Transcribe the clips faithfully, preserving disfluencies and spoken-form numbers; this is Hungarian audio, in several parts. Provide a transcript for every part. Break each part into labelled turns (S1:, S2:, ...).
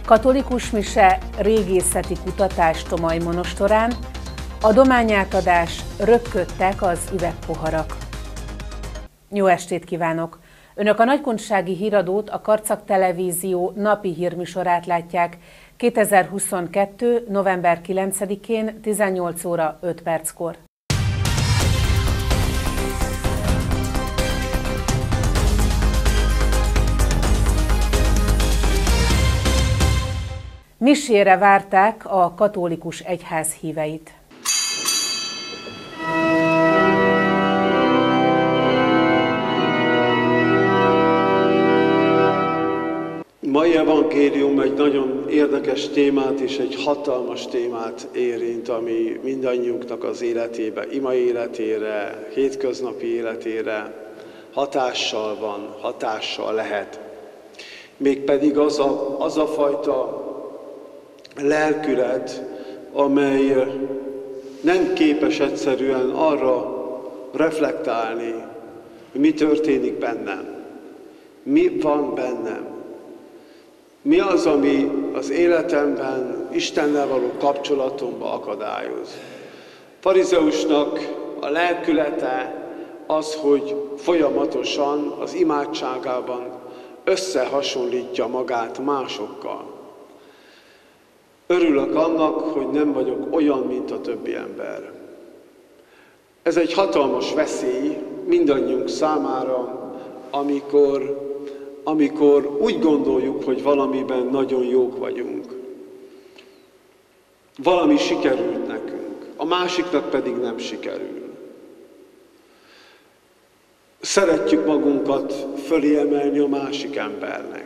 S1: katolikus mise, régészeti kutatás Tomaj monostorán, adományátadás, röpködtek az üvegpoharak. Jó estét kívánok! Önök a Nagykunsági Híradót, a Karcag Televízió napi hírműsorát látják kétezer-huszonkettő. november kilencedikén tizennyolc óra öt perckor. Misére várták a katolikus egyház híveit.
S2: Mai evangélium egy nagyon érdekes témát és egy hatalmas témát érint, ami mindannyiunknak az életébe, ima életére, hétköznapi életére hatással van, hatással lehet. Mégpedig az a, az a fajta lelkület, amely nem képes egyszerűen arra reflektálni, hogy mi történik bennem, mi van bennem, mi az, ami az életemben Istennel való kapcsolatomba akadályoz. Farizeusnak a lelkülete az, hogy folyamatosan az imádságában összehasonlítja magát másokkal. Örülök annak, hogy nem vagyok olyan, mint a többi ember. Ez egy hatalmas veszély mindannyiunk számára, amikor, amikor úgy gondoljuk, hogy valamiben nagyon jók vagyunk. Valami sikerült nekünk, a másiknak pedig nem sikerül. Szeretjük magunkat fölé emelni a másik embernek.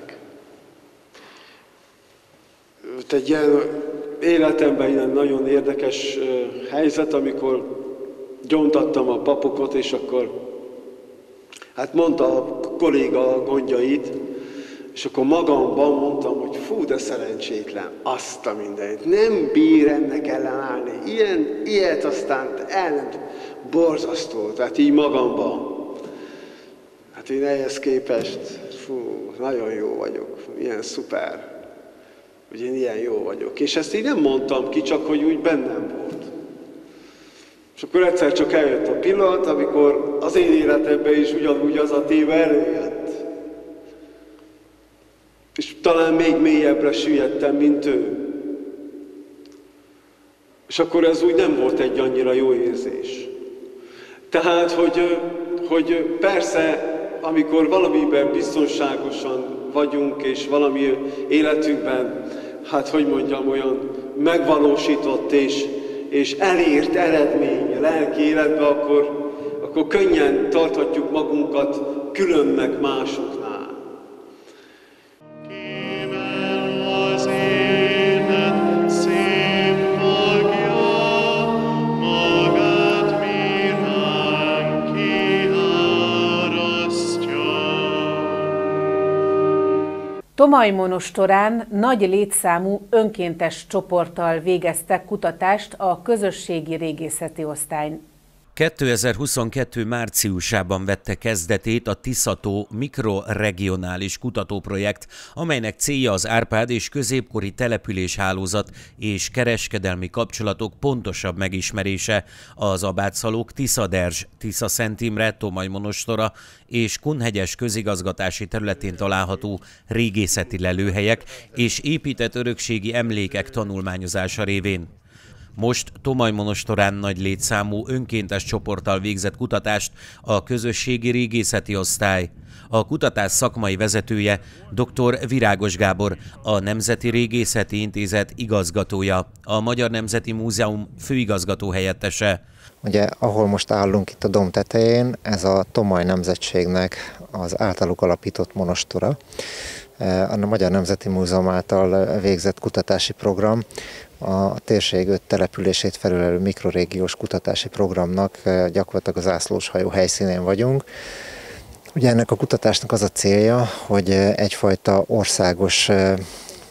S2: Egy ilyen életemben ilyen nagyon érdekes helyzet, amikor gyóntattam a papokat, és akkor hát mondta a kolléga a gondjait, és akkor magamban mondtam, hogy fú, de szerencsétlen, azt a mindenit, nem bír ennek ellenállni, ilyen, ilyet aztán el nem, borzasztó, tehát így magamban. Hát én ehhez képest, fú, nagyon jó vagyok, ilyen szuper. Hogy én ilyen jó vagyok. És ezt így nem mondtam ki, csak hogy úgy bennem volt. És akkor egyszer csak eljött a pillanat, amikor az én életemben is ugyanúgy az a téma előjött. És talán még mélyebbre süllyedtem, mint ő. És akkor ez úgy nem volt egy annyira jó érzés. Tehát, hogy, hogy persze, amikor valamiben biztonságosan vagyunk, és valami életünkben, hát hogy mondjam, olyan megvalósított és, és elért eredmény lelki életben, akkor, akkor könnyen tarthatjuk magunkat különnek másoknál.
S1: Tomaj monostorán nagy létszámú önkéntes csoporttal végeztek kutatást a közösségi régészeti osztály.
S3: kétezer-huszonkettő márciusában vette kezdetét a Tisza-tó mikroregionális kutatóprojekt, amelynek célja az Árpád és középkori településhálózat és kereskedelmi kapcsolatok pontosabb megismerése, az Abátszalók, Tiszaderzs, Tiszaszent Imre, Tomaj monostora és Kunhegyes közigazgatási területén található régészeti lelőhelyek és épített örökségi emlékek tanulmányozása révén. Most Tomaj monostorán nagy létszámú önkéntes csoporttal végzett kutatást a közösségi régészeti osztály. A kutatás szakmai vezetője dr. Virágos Gábor, a Nemzeti Régészeti Intézet igazgatója, a Magyar Nemzeti Múzeum főigazgató helyettese.
S4: Ugye, ahol most állunk itt a domb tetején, ez a Tomaj nemzetségnek az általuk alapított monostora. A Magyar Nemzeti Múzeum által végzett kutatási program, a térség öt települését felülelő mikrorégiós kutatási programnak gyakorlatilag az zászlóshajó helyszínén vagyunk. Ugye ennek a kutatásnak az a célja, hogy egyfajta országos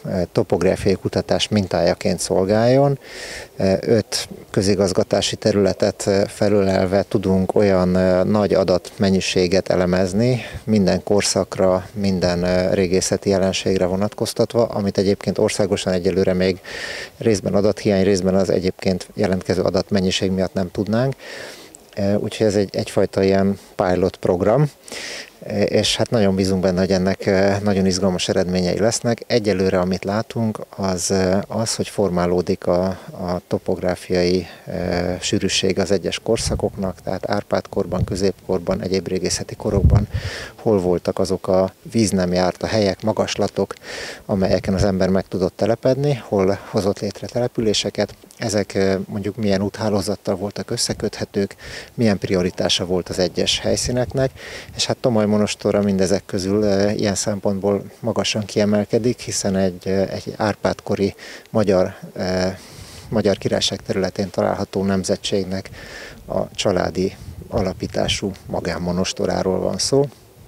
S4: topográfiai kutatás mintájaként szolgáljon. Öt közigazgatási területet felölelve tudunk olyan nagy adatmennyiséget elemezni, minden korszakra, minden régészeti jelenségre vonatkoztatva, amit egyébként országosan egyelőre még részben adathiány, részben az egyébként jelentkező adatmennyiség miatt nem tudnánk. Úgyhogy ez egy, egyfajta ilyen pilot program, és hát nagyon bízunk benne, hogy ennek nagyon izgalmas eredményei lesznek. Egyelőre, amit látunk, az az, hogy formálódik a, a topográfiai e, sűrűség az egyes korszakoknak, tehát Árpád-korban, középkorban, egyéb régészeti korokban, hol voltak azok a víz nem járt a helyek, magaslatok, amelyeken az ember meg tudott telepedni, hol hozott létre településeket, ezek mondjuk milyen úthálózattal voltak összeköthetők, milyen prioritása volt az egyes helyszíneknek, és hát Tomoly monostora mindezek közül ilyen szempontból magasan kiemelkedik, hiszen egy, egy Árpád-kori magyar, magyar királyság területén található nemzetségnek a családi alapítású magánmonostoráról van szó.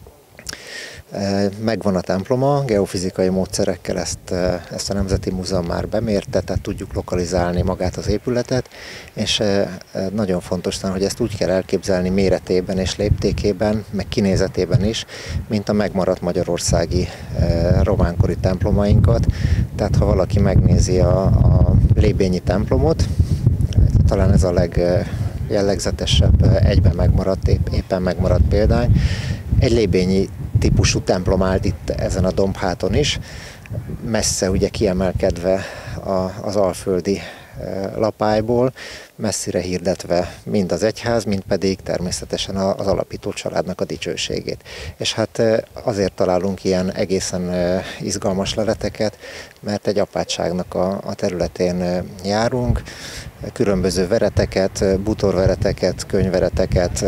S4: Megvan a temploma, geofizikai módszerekkel ezt, ezt a Nemzeti Múzeum már bemérte, tehát tudjuk lokalizálni magát az épületet, és nagyon fontos, hogy ezt úgy kell elképzelni méretében és léptékében, meg kinézetében is, mint a megmaradt magyarországi románkori templomainkat. Tehát ha valaki megnézi a, a lébényi templomot, talán ez a legjellegzetesebb egyben megmaradt, épp, éppen megmaradt példány, egy lébényi típusú templom állt itt ezen a dombháton is, messze ugye kiemelkedve a, az alföldi lapályból, messzire hirdetve mind az egyház, mind pedig természetesen az alapító családnak a dicsőségét. És hát azért találunk ilyen egészen izgalmas leleteket, mert egy apátságnak a, a területén járunk, különböző vereteket, bútorvereteket, könyvereteket,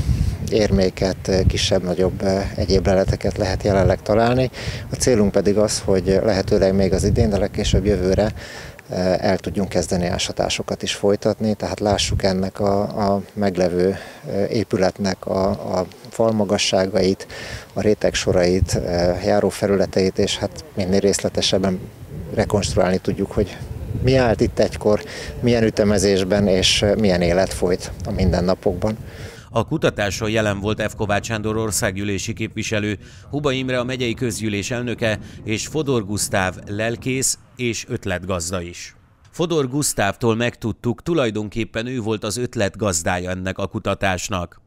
S4: érméket, kisebb-nagyobb egyéb leleteket lehet jelenleg találni. A célunk pedig az, hogy lehetőleg még az idén, de legkésőbb jövőre el tudjunk kezdeni ásatásokat is folytatni, tehát lássuk ennek a, a meglevő épületnek a, a falmagasságait, a rétegsorait, járófelületeit, és hát minél részletesebben rekonstruálni tudjuk, hogy mi állt itt egykor, milyen ütemezésben és milyen élet folyt a mindennapokban.
S3: A kutatáson jelen volt F. Kovács Sándor országgyűlési képviselő, Huba Imre a megyei közgyűlés elnöke és Fodor Gusztáv lelkész és ötletgazda is. Fodor Gusztávtól megtudtuk, tulajdonképpen ő volt az ötletgazdája ennek a kutatásnak.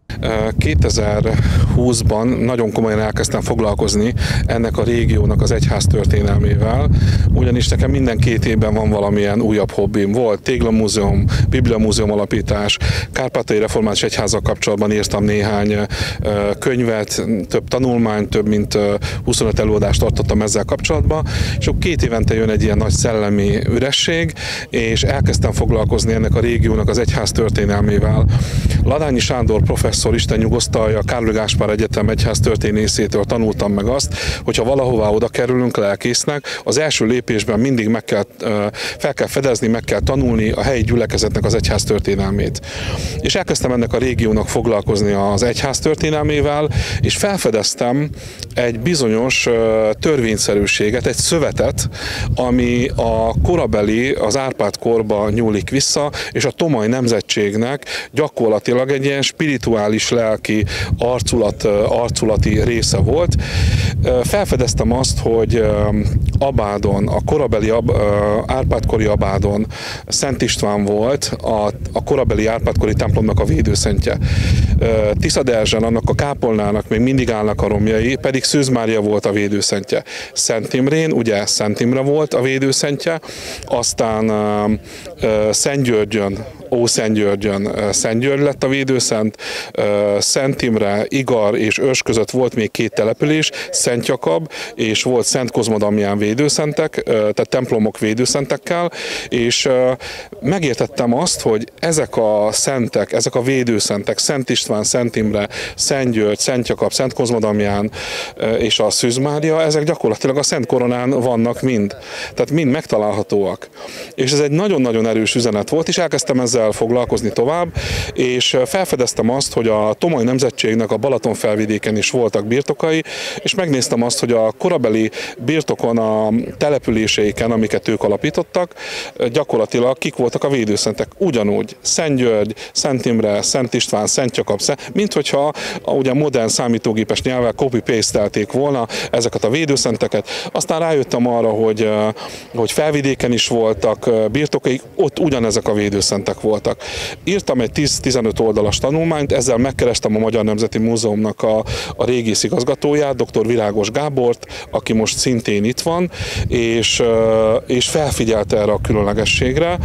S5: kétezer-húszban nagyon komolyan elkezdtem foglalkozni ennek a régiónak az egyház történelmével, ugyanis nekem minden két évben van valamilyen újabb hobbim. Volt Téglamúzeum, Bibliamúzeum alapítás, Kárpátaljai Református Egyházzal kapcsolatban írtam néhány könyvet, több tanulmányt, több mint huszonöt előadást tartottam ezzel kapcsolatban, és akkor két évente jön egy ilyen nagy szellemi üresség, és elkezdtem foglalkozni ennek a régiónak az egyház történelmével. Ladányi Sándor professzor, Isten nyugosztalja, Károly Gáspár Egyetem egyház történészétől tanultam meg azt, hogyha valahová oda kerülünk lelkésznek, az első lépésben mindig meg kell, fel kell fedezni, meg kell tanulni a helyi gyülekezetnek az egyház történelmét. És elkezdtem ennek a régiónak foglalkozni az egyház történelmével, és felfedeztem egy bizonyos törvényszerűséget, egy szövetet, ami a korabeli, az Árpád-korba nyúlik vissza, és a Tomoly nemzetségnek gyakorlatilag egy ilyen spirituális lelki arculat, arculati része volt. Felfedeztem azt, hogy Abádon, a korabeli Árpád-kori Abádon Szent István volt a, a korabeli Árpád-kori templomnak a védőszentje. Tiszaderzsen, annak a kápolnának még mindig állnak a romjai, pedig Szűz Mária volt a védőszentje. Szent Imrén, ugye Szent Imre volt a védőszentje, aztán Szent Györgyön, Ószentgyörgyön Szent György lett a védőszent, Szent Imre, Igar és Örs között volt még két település, Szent Jakab és volt Szent Kozma Damián védőszentek, tehát templomok védőszentekkel, és megértettem azt, hogy ezek a szentek, ezek a védőszentek, Szent István, Szent Imre, Szent György, Szent Jakab, Szent Kozma Damián és a Szűz Mária, ezek gyakorlatilag a Szent Koronán vannak mind. Tehát mind megtalálhatóak. És ez egy nagyon-nagyon erős üzenet volt, és elkezdtem ezzel ezzel foglalkozni tovább, és felfedeztem azt, hogy a Tomaj nemzetségnek a Balatonfelvidéken is voltak birtokai, és megnéztem azt, hogy a korabeli birtokon, a településeiken, amiket ők alapítottak, gyakorlatilag kik voltak a védőszentek. Ugyanúgy Szent György, Szent Imre, Szent István, Szent Jakab, mint hogyha ugye modern számítógépes nyelvvel copy-paste-telték volna ezeket a védőszenteket. Aztán rájöttem arra, hogy, hogy Felvidéken is voltak birtokaik, ott ugyanezek a védőszentek voltak. Írtam egy tíz-tizenöt oldalas tanulmányt, ezzel megkerestem a Magyar Nemzeti Múzeumnak a, a régész igazgatóját, dr. Virágos Gábort, aki most szintén itt van, és, és felfigyelte erre a különlegességre,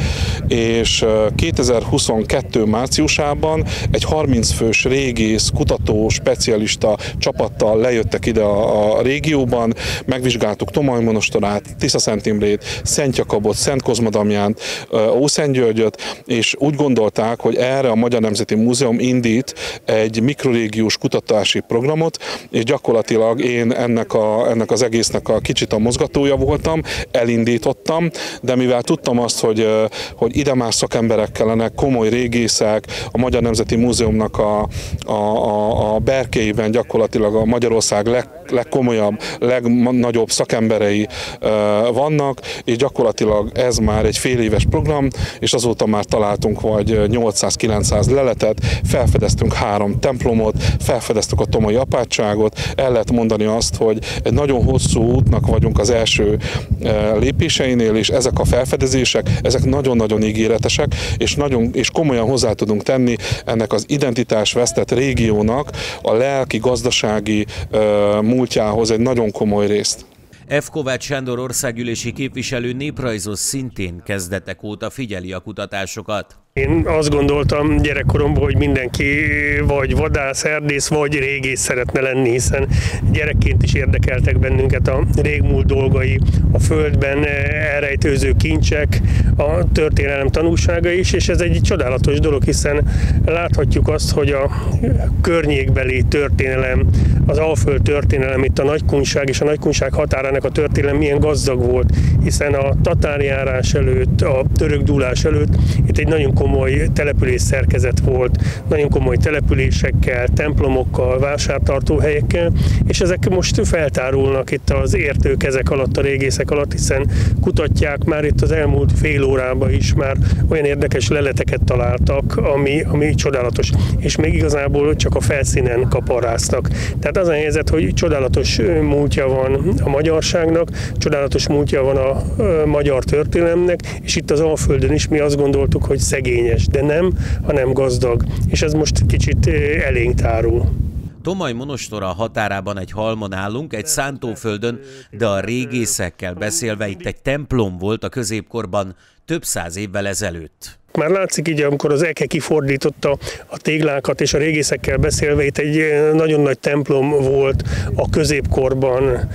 S5: és kétezer-huszonkettő márciusában egy harminc fős régész, kutató, specialista csapattal lejöttek ide a, a régióban, megvizsgáltuk Tomaj monostorát, Tisza-Szent Imrét, Szent Jakabot, Szent Kozma Damjánt, Ószent Györgyöt, és úgy gondolták, hogy erre a Magyar Nemzeti Múzeum indít egy mikrorégiós kutatási programot, és gyakorlatilag én ennek, a, ennek az egésznek a kicsit a mozgatója voltam, elindítottam, de mivel tudtam azt, hogy, hogy ide más szakemberek kellenek, komoly régészek, a Magyar Nemzeti Múzeumnak a, a, a, a berkeiben gyakorlatilag a Magyarország leg, legkomolyabb, legnagyobb szakemberei uh, vannak, és gyakorlatilag ez már egy fél éves program, és azóta már találtunk vagy nyolcszáz-kilencszáz leletet, felfedeztünk három templomot, felfedeztük a tomai apátságot, el lehet mondani azt, hogy egy nagyon hosszú útnak vagyunk az első uh, lépéseinél, és ezek a felfedezések, ezek nagyon-nagyon ígéretesek, és, nagyon, és komolyan hozzá tudunk tenni ennek az identitásvesztett régiónak a lelki, gazdasági uh, múltjához egy nagyon komoly részt.
S3: F. Kovács Sándor országgyűlési képviselő néprajzos szintén kezdetek óta figyeli a kutatásokat.
S6: Én azt gondoltam gyerekkoromban, hogy mindenki vagy vadász, erdész, vagy régész szeretne lenni, hiszen gyerekként is érdekeltek bennünket a régmúlt dolgai, a földben elrejtőző kincsek, a történelem tanúsága is, és ez egy csodálatos dolog, hiszen láthatjuk azt, hogy a környékbeli történelem, az Alföld történelem, itt a Nagykunság és a Nagykunság határának a történelem milyen gazdag volt, hiszen a tatárjárás előtt, a török dúlás előtt itt egy nagyon komoly település szerkezet volt, nagyon komoly településekkel, templomokkal, vásártartóhelyekkel, és ezek most feltárulnak itt az értők ezek alatt, a régészek alatt, hiszen kutatják már itt az elmúlt fél órában is, már olyan érdekes leleteket találtak, ami, ami csodálatos, és még igazából csak a felszínen kaparáztak. Tehát az a helyzet, hogy csodálatos múltja van a magyarságnak, csodálatos múltja van a magyar történelemnek, és itt az Alföldön is mi azt gondoltuk, hogy szegényes, de nem, hanem gazdag, és ez most kicsit elénk tárul.
S3: Tomaj monostora határában egy halmon állunk, egy szántóföldön, de a régészekkel beszélve itt egy templom volt a középkorban több száz évvel ezelőtt.
S6: Már látszik így, amikor az eke kifordította a téglákat, és a régészekkel beszélve itt egy nagyon nagy templom volt a középkorban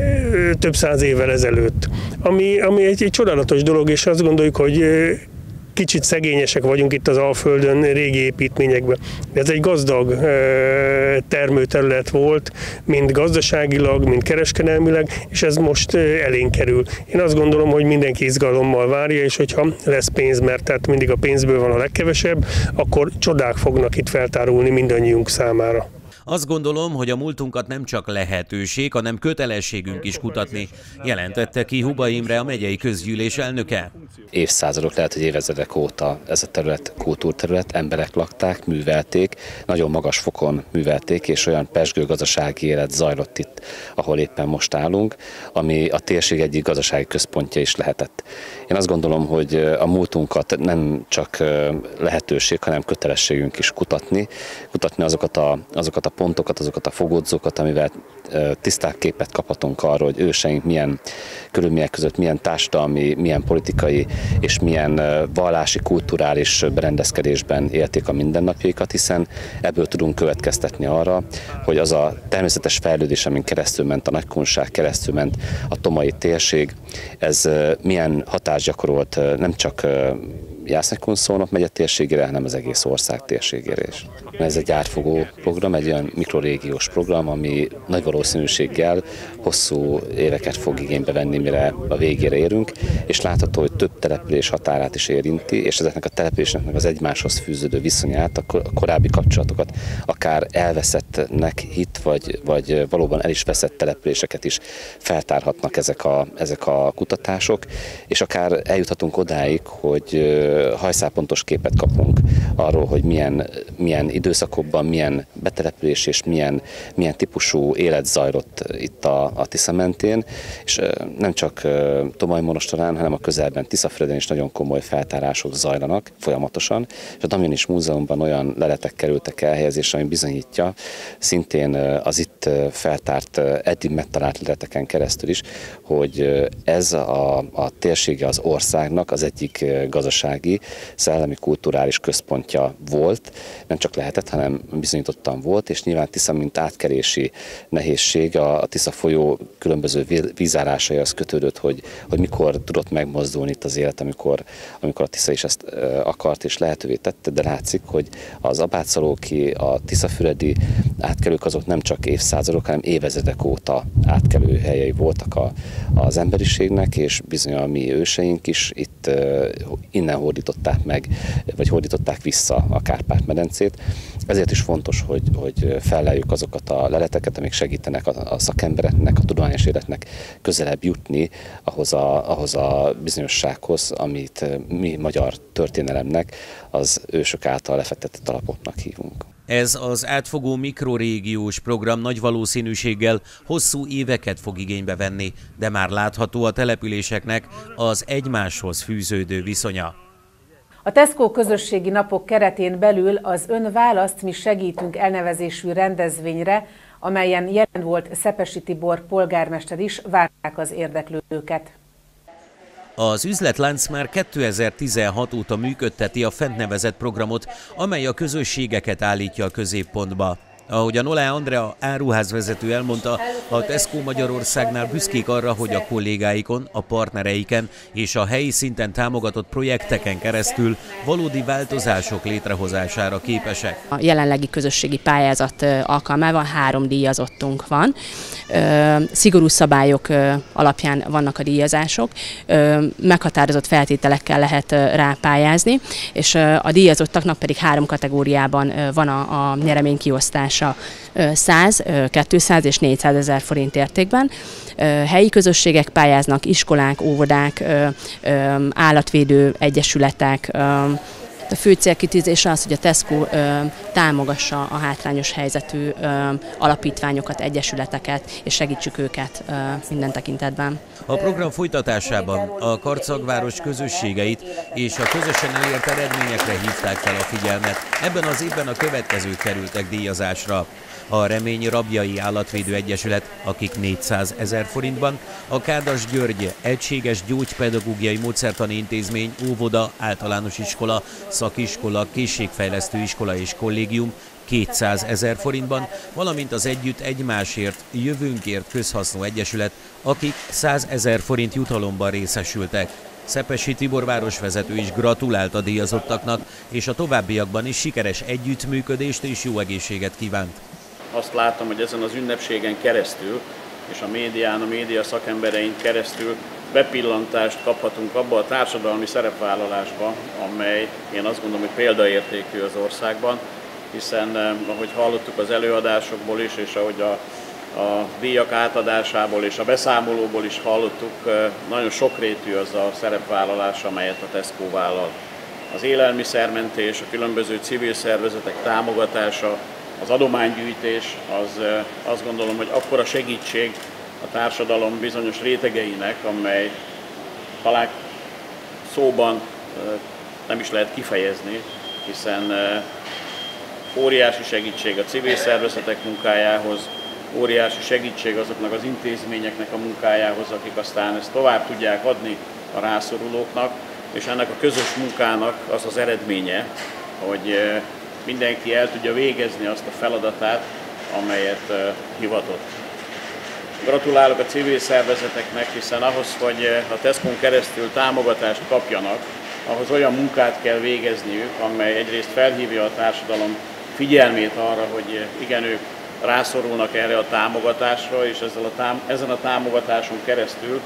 S6: több száz évvel ezelőtt. Ami, ami egy, egy csodálatos dolog, és azt gondoljuk, hogy kicsit szegényesek vagyunk itt az Alföldön régi építményekben. Ez egy gazdag termőterület volt, mind gazdaságilag, mind kereskedelmileg, és ez most elénk kerül. Én azt gondolom, hogy mindenki izgalommal várja, és hogyha lesz pénz, mert tehát mindig a pénzből van a legkevesebb, akkor csodák fognak itt feltárulni mindannyiunk számára.
S3: Azt gondolom, hogy a múltunkat nem csak lehetőség, hanem kötelességünk is kutatni, jelentette ki Huba Imre, a megyei közgyűlés elnöke.
S7: Évszázadok, lehet, hogy évezredek óta ez a terület kultúrterület, emberek lakták, művelték, nagyon magas fokon művelték, és olyan pezsgő gazdasági élet zajlott itt, ahol éppen most állunk, ami a térség egyik gazdasági központja is lehetett. Én azt gondolom, hogy a múltunkat nem csak lehetőség, hanem kötelességünk is kutatni, kutatni azokat a, azokat a pontokat, azokat a fogódzókat, amivel tisztább képet kaphatunk arról, hogy őseink milyen körülmények között, milyen társadalmi, milyen politikai és milyen vallási, kulturális berendezkedésben élték a mindennapjaikat, hiszen ebből tudunk következtetni arra, hogy az a természetes fejlődés, amin keresztül ment a Nagykunság, keresztül ment a tomai térség, ez milyen hatást gyakorolt nem csak Jász-Nagykun-Szolnok megye térségére, hanem az egész ország térségére is. Ez egy átfogó program, egy olyan mikrorégiós program, ami nagy valószínűséggel hosszú éveket fog igénybe venni, mire a végére érünk, és látható, hogy több település határát is érinti, és ezeknek a településeknek az egymáshoz fűződő viszonyát, a korábbi kapcsolatokat, akár elveszettnek hit, vagy, vagy valóban el is veszett településeket is feltárhatnak ezek a, ezek a kutatások, és akár eljuthatunk odáig, hogy hajszálpontos képet kapunk arról, hogy milyen, milyen időszakokban, milyen betelepülés és milyen, milyen típusú élet zajlott itt a, a Tisza mentén, és nem csak Tomaj monostorán, hanem a közelben Tiszafüreden is nagyon komoly feltárások zajlanak folyamatosan, és a Damjanis Múzeumban olyan leletek kerültek elhelyezésre, ami bizonyítja szintén az itt feltárt, eddig megtalált leleteken keresztül is, hogy ez a, a térsége az országnak az egyik gazdasági, szellemi, kulturális központja volt, nem csak lehetett, hanem bizonyítottan volt, és nyilván Tisza, mint átkerési nehézség, a, a Tisza folyó különböző vízárásai az kötődött, hogy, hogy mikor tudott megmozdulni itt az élet, amikor, amikor a Tisza is ezt akart és lehetővé tette, de látszik, hogy az abátszalóki, a tiszafüredi átkelők azok nem csak évszázadok, hanem évezredek óta átkelő helyei voltak a, az emberiségnek, és bizony a mi őseink is itt innen hódították meg, vagy hódították vissza a Kárpát-medencét. Ezért is fontos, hogy, hogy felleljük azokat a leleteket, amik segítenek a, a szakembereknek, a tudományos életnek közelebb jutni ahhoz a, ahhoz a bizonyossághoz, amit mi magyar történelemnek az ősök által lefektetett alapoknak hívunk.
S3: Ez az átfogó mikrorégiós program nagy valószínűséggel hosszú éveket fog igénybe venni, de már látható a településeknek az egymáshoz fűződő viszonya.
S1: A Tesco közösségi napok keretén belül az Ön választ, mi segítünk elnevezésű rendezvényre, amelyen jelen volt Szepesi Tibor polgármester is, várták az érdeklődőket.
S3: Az üzletlánc már kétezer-tizenhat óta működteti a fent nevezett programot, amely a közösségeket állítja a középpontba. Ahogyan Olá Andrea áruházvezető elmondta, a Tesco Magyarországnál büszkék arra, hogy a kollégáikon, a partnereiken és a helyi szinten támogatott projekteken keresztül valódi változások létrehozására képesek.
S8: A jelenlegi közösségi pályázat alkalmával három díjazottunk van. Szigorú szabályok alapján vannak a díjazások, meghatározott feltételekkel lehet rápályázni, és a díjazottaknak pedig három kategóriában van a, a nyereménykiosztás. száz, kétszáz és négyszázezer forint értékben. Helyi közösségek pályáznak, iskolák, óvodák, állatvédő egyesületek. A fő célkitűzése az, hogy a Tesco támogassa a hátrányos helyzetű alapítványokat, egyesületeket, és segítsük őket minden tekintetben.
S3: A program folytatásában a Karcagváros közösségeit és a közösen elért eredményekre hívták fel a figyelmet. Ebben az évben a következők kerültek díjazásra. A Remény Rabjai Állatvédő Egyesület, akik négyszázezer forintban, a Kádas György Egységes Gyógypedagógiai Módszertani Intézmény, óvoda, általános iskola, szakiskola, készségfejlesztő iskola és kollégium kétszázezer forintban, valamint az Együtt Egymásért, Jövőnkért Közhasznú Egyesület, akik százezer forint jutalomban részesültek. Szepesi Tibor városvezető is gratulált a díjazottaknak, és a továbbiakban is sikeres együttműködést és jó egészséget kívánt.
S9: Azt látom, hogy ezen az ünnepségen keresztül, és a médián, a média szakemberein keresztül bepillantást kaphatunk abba a társadalmi szerepvállalásba, amely én azt gondolom, hogy példaértékű az országban, hiszen ahogy hallottuk az előadásokból is, és ahogy a, a díjak átadásából és a beszámolóból is hallottuk, nagyon sokrétű az a szerepvállalás, amelyet a Tesco vállal. Az élelmiszermentés, a különböző civil szervezetek támogatása, az adománygyűjtés, az azt gondolom, hogy akkora segítség a társadalom bizonyos rétegeinek, amely talán szóban nem is lehet kifejezni, hiszen óriási segítség a civil szervezetek munkájához, óriási segítség azoknak az intézményeknek a munkájához, akik aztán ezt tovább tudják adni a rászorulóknak, és ennek a közös munkának az az eredménye, hogy mindenki el tudja végezni azt a feladatát, amelyet hivatott. Gratulálok a civil szervezeteknek, hiszen ahhoz, hogy a Tescon keresztül támogatást kapjanak, ahhoz olyan munkát kell végezniük, amely egyrészt felhívja a társadalom figyelmét arra, hogy igen, ők rászorulnak erre a támogatásra, és ezzel a tám- ezen a támogatáson keresztül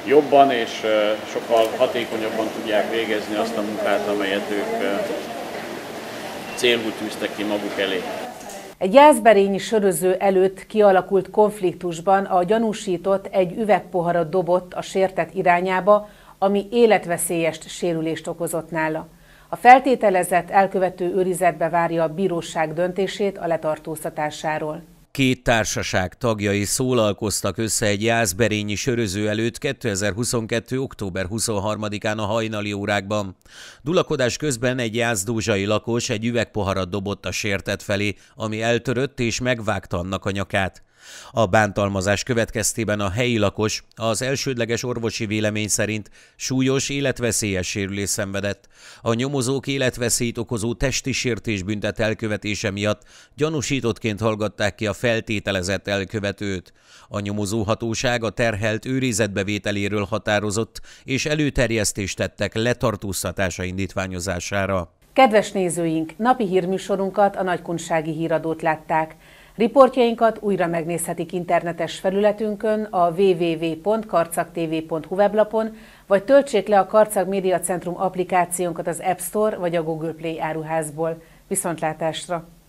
S9: jobban és sokkal hatékonyabban tudják végezni azt a munkát, amelyet ők célul tűztek ki maguk elé.
S1: Egy jászberényi söröző előtt kialakult konfliktusban a gyanúsított egy üvegpoharat dobott a sértett irányába, ami életveszélyes sérülést okozott nála. A feltételezett elkövető őrizetbe várja a bíróság döntését a letartóztatásáról.
S3: Két társaság tagjai szólalkoztak össze egy jászberényi söröző előtt kétezer-huszonkettő. október huszonharmadikán a hajnali órákban. Dulakodás közben egy jászdózsai lakos egy üvegpoharat dobott a sértett felé, ami eltörött és megvágta annak a nyakát. A bántalmazás következtében a helyi lakos az elsődleges orvosi vélemény szerint súlyos életveszélyes sérülést szenvedett. A nyomozók életveszélyt okozó testi sértésbüntet elkövetése miatt gyanúsítottként hallgatták ki a feltételezett elkövetőt. A nyomozóhatóság a terhelt őrizetbevételéről határozott, és előterjesztést tettek letartóztatása indítványozására.
S1: Kedves nézőink, napi hírműsorunkat, a Nagykunsági Híradót látták. Riportjainkat újra megnézhetik internetes felületünkön, a double-u double-u double-u pont karcag t v pont hu weblapon, vagy töltsék le a Karcag Média Centrum applikációnkat az App Store vagy a Google Play áruházból. Viszontlátásra!